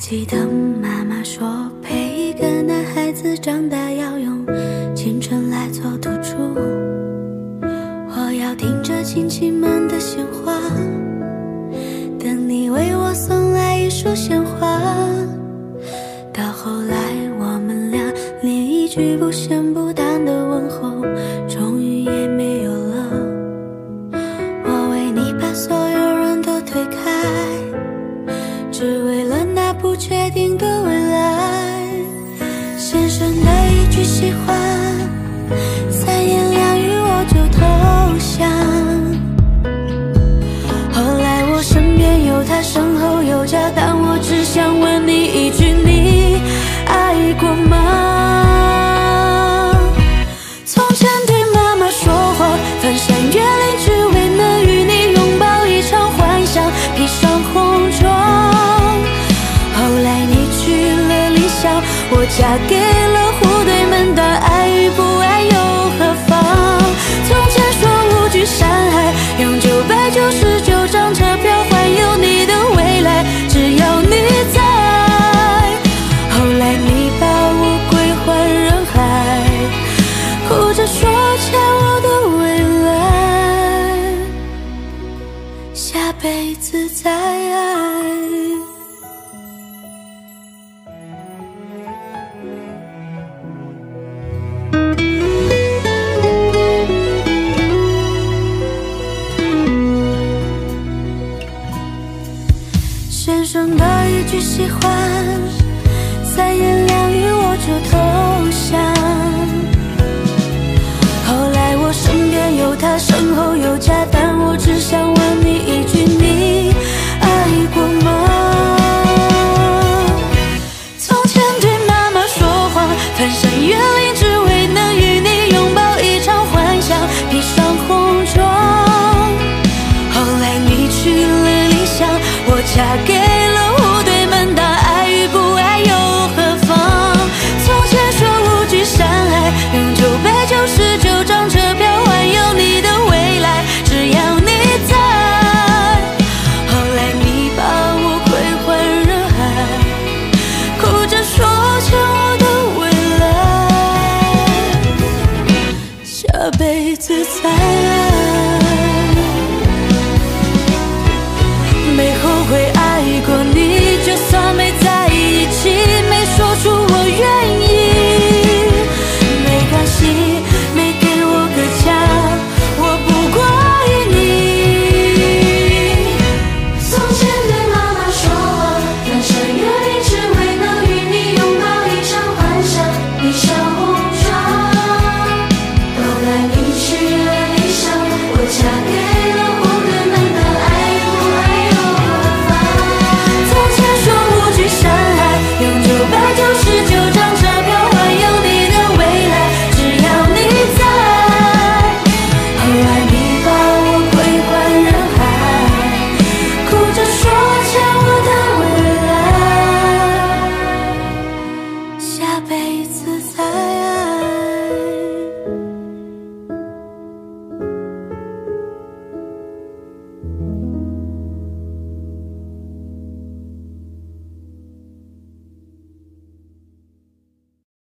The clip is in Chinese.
记得妈妈说，陪一个男孩子长大要用青春来做赌注。我要听着亲戚们的闲话，等你为我送来一束鲜花。到后来我们俩连一句不咸不淡的问候终于也没有了。我为你把所有人都推开，只为了那不确定的未来。先生的一句喜欢，三言两语我就投降。后来我身边有他，身后有家，但我只想问你一句，你爱过吗？从前对妈妈说谎，翻山越岭只为能与你拥抱一场幻想，披上红妆。后来你去了理想，我嫁给了户对门当，爱与不爱又何妨？从前说无惧山海，用999张车票环游你的未来，只要你在。后来你把我归还人海，哭着说欠我的未来，下辈子再爱。先生的一句喜欢，三言两语我就投降。后来我身边有他，身后有家，但我只想问你一句，你爱过吗？从前对妈妈说谎，翻山越岭只为能与你拥抱一场幻想，披上红妆。后来你去了理想，我嫁给了户对门当，爱与不爱又何妨？从前说无惧山海，用999张车票环游你的未来，只要你在。后来你把我归还人海，哭着说欠我的未来，下辈子再爱。